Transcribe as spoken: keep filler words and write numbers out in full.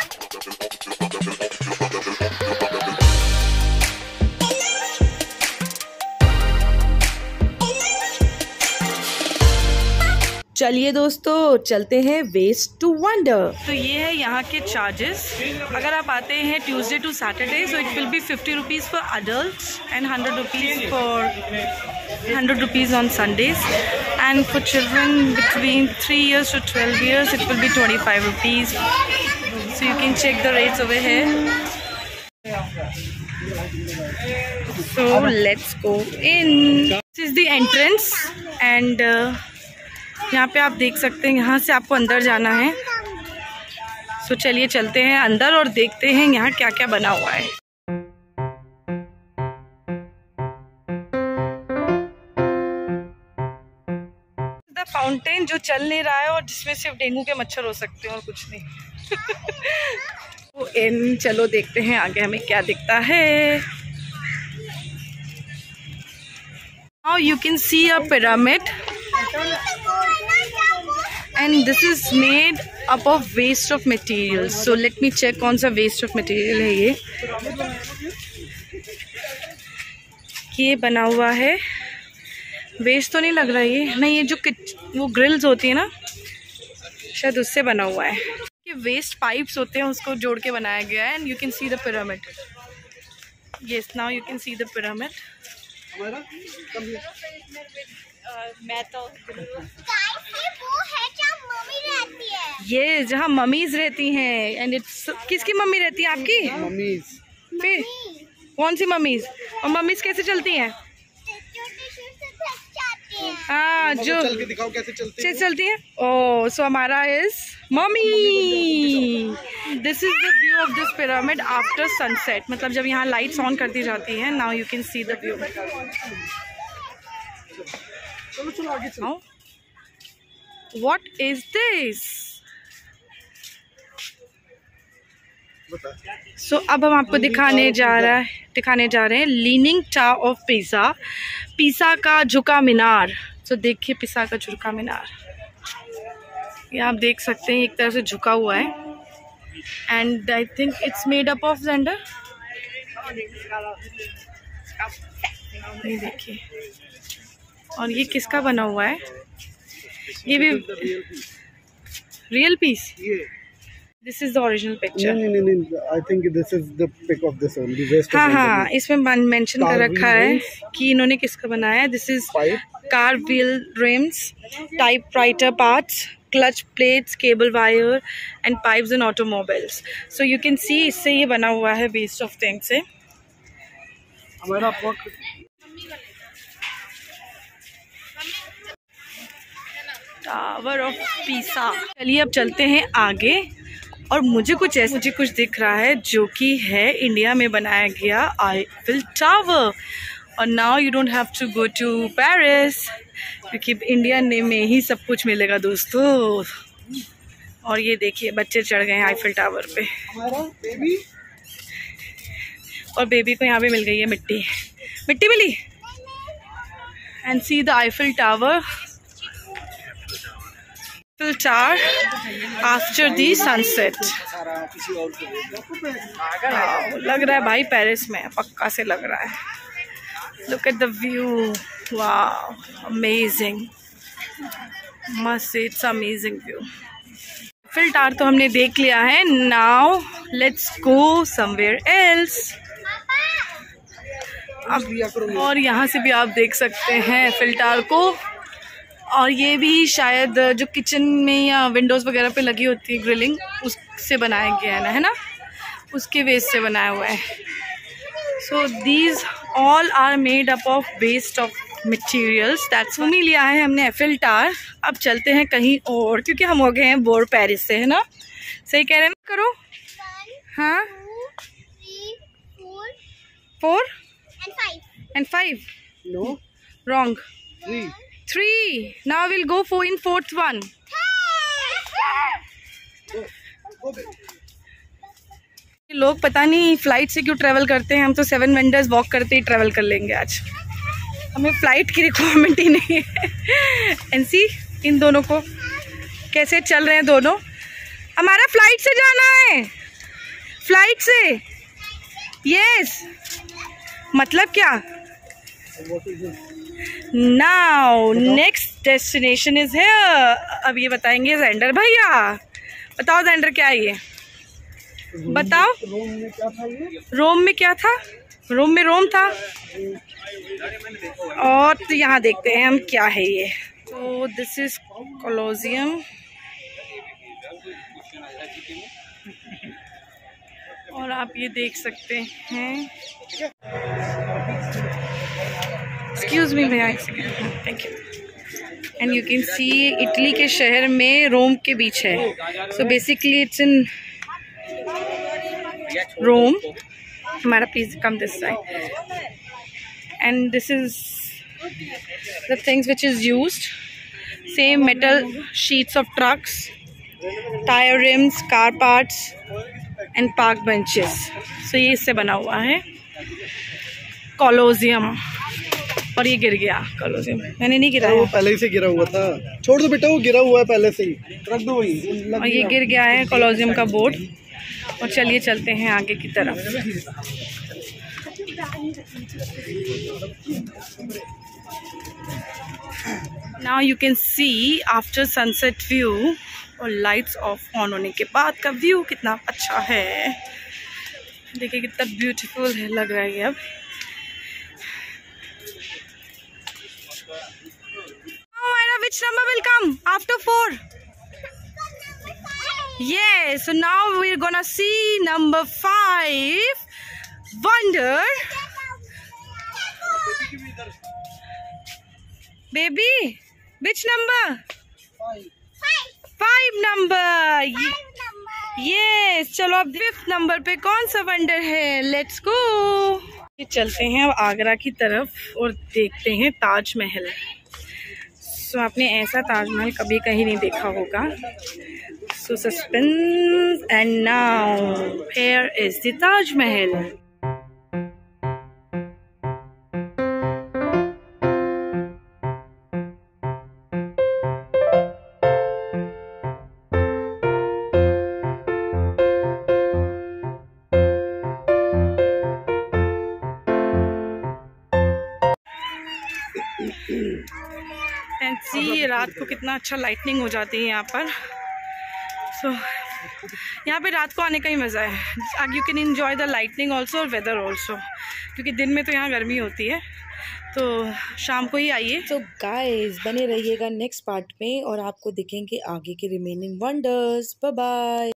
चलिए दोस्तों चलते हैं वेस्ट टू वंडर। तो ये है यहाँ के चार्जेस। अगर आप आते हैं Tuesday to Saturday so it will be fifty rupees for adults and hundred rupees for hundred rupees on Sundays and for children between three years to twelve years it will be twenty five rupees. So you can check the rates over here. So let's go in. This is the entrance and uh, यहाँ पे आप देख सकते हैं यहाँ से आपको अंदर जाना है। सो so, चलिए चलते हैं अंदर और देखते हैं यहाँ क्या क्या बना हुआ है। द फाउंटेन जो चल नहीं रहा है और जिसमें सिर्फ डेंगू के मच्छर हो सकते हैं और कुछ नहीं। तो इन चलो देखते हैं आगे हमें क्या दिखता है। Now you can see a pyramid and this is made up of waste of materials. So let me check कौन सा waste of material है ये। ये बना हुआ है, वेस्ट तो नहीं लग रहा है ये, नहीं ये जो वो ग्रिल्स होती है ना शायद उससे बना हुआ है। ये वेस्ट पाइप्स होते हैं उसको जोड़ के बनाया गया है and you can see the pyramid. Yes now you can see the pyramid. ये जहाँ मम्मीज रहती हैं एंड इट्स किसकी मम्मी रहती है आपकी? मम्मीज। फिर कौन सी मम्मीज? और मम्मीज कैसे चलती हैं? हाँ जो चल के दिखाओ कैसे चलती है। चलती है। ओह सो हमारा is mummy. This is the view of this pyramid after sunset, मतलब जब यहाँ लाइट्स ऑन करती जाती है। Now you can see the view. चलो चलो आगे चलो। What is this? So so, अब हम आपको दिखाने जा रहा है दिखाने जा रहे हैं लीनिंग टावर ऑफ पिसा, पिसा का झुका मीनार। तो so, देखिए पिसा का झुका मीनार, ये आप देख सकते हैं एक तरह से झुका हुआ है and I think it's made up of gender. ये देखिए, और ये किसका बना हुआ है? ये भी real piece. This is the original picture. नहीं नहीं नहीं, I think this is the pic of this only waste. हाँ हाँ, इसमें मेंशन कर रखा है कि इन्होंने किसका बनाया है। This is car wheel rims, typewriter parts, clutch plates, cable wire and pipes in automobiles. So you can see इससे ये बना हुआ है वेस्ट ऑफ थिंग्स से। हमारा टावर ऑफ पिसा। चलिए अब चलते हैं आगे और मुझे कुछ ऐसा मुझे कुछ दिख रहा है जो कि है इंडिया में बनाया गया आईफिल टावर। और now you don't have to go to Paris क्योंकि इंडिया में ही सब कुछ मिलेगा दोस्तों। और ये देखिए बच्चे चढ़ गए हैं आईफिल टावर पे बेबी, और बेबी को यहाँ पे मिल गई है मिट्टी मिट्टी मिली। And see the Eiffel Tower Tower after the sunset। लग रहा है भाई पेरिस में, पक्का से लग रहा है। Look at the view, wow, amazing, must say it's amazing view। Eiffel Tower तो हमने देख लिया है, now let's go somewhere else। अब और यहाँ से भी आप देख सकते हैं Eiffel Tower को। और ये भी शायद जो किचन में या विंडोज़ वगैरह पे लगी होती है ग्रिलिंग, उससे बनाया गया है ना, है ना, उसके वेस्ट से बनाया हुआ है। So these all are made up of waste of materials. That's घूम ही लिया है हमने एफिल टावर। अब चलते हैं कहीं और क्योंकि हम हो गए हैं बोर पेरिस से, है ना। सही कह रहे हैं, करो। हाँ, four and five. No, wrong. Three Three. Now we'll go for in fourth one. लोग पता नहीं फ्लाइट से क्यों ट्रेवल करते हैं, हम तो सेवन वंडर्स वॉक करते ही ट्रेवल कर लेंगे आज। हमें फ्लाइट की रिक्वायरमेंट ही नहीं है। एंड सी इन दोनों को कैसे चल रहे हैं दोनों। हमारा फ्लाइट से जाना है, फ्लाइट से। यस, मतलब क्या? Now next destination is here. अब ये बताएंगे जेंडर भैया। बताओ जेंडर, क्या है ये? बताओ। रोम में क्या था ये? रोम में क्या था? रोम में रोम था। और तो यहाँ देखते हैं हम क्या है ये। तो दिस इज कोलोसियम। और आप ये देख सकते हैं। एक्सक्यूज मी भैया, thank you. And you can see Italy के शहर में रोम के बीच है। So basically it's in Rome. हमारा please come this side. And this is the things which is used. Same metal sheets of trucks, tyre rims, car parts and park benches. So ये इससे बना हुआ है Colosseum. और ये गिर गया कोलोसियम। मैंने नहीं गिराया, वो पहले ही से गिरा हुआ था। छोड़ दो बेटा, वो गिरा हुआ है पहले से ही, रख दो वही। और ये गिर गया है कोलोसियम का बोर्ड। और चलिए चलते हैं आगे की तरफ। Now you can see after sunset view. और लाइट्स ऑफ ऑन होने के बाद का व्यू कितना अच्छा है। देखिए कितना ब्यूटीफुल है, लग रहा है अब। Which number will come after four? Yes, so now we're gonna see number five. Wonder. Baby, which number? Five. Five number. Yes, चलो अब फिफ्थ नंबर पे कौन सा वंडर है? Let's go. चलते हैं अब आगरा की तरफ और देखते हैं ताजमहल। सो so, आपने ऐसा ताजमहल कभी कहीं नहीं देखा होगा। So suspense. And now here is the Taj Mahal. And see रात को कितना अच्छा लाइटनिंग हो जाती है यहाँ पर। सो so, यहाँ पे रात को आने का ही मज़ा है। You can enjoy the lightning also और वेदर ऑल्सो, क्योंकि दिन में तो यहाँ गर्मी होती है, तो शाम को ही आइए। तो गाइस बने रहिएगा नेक्स्ट पार्ट में और आपको दिखेंगे आगे के रिमेनिंग वंडर्स। Bye bye.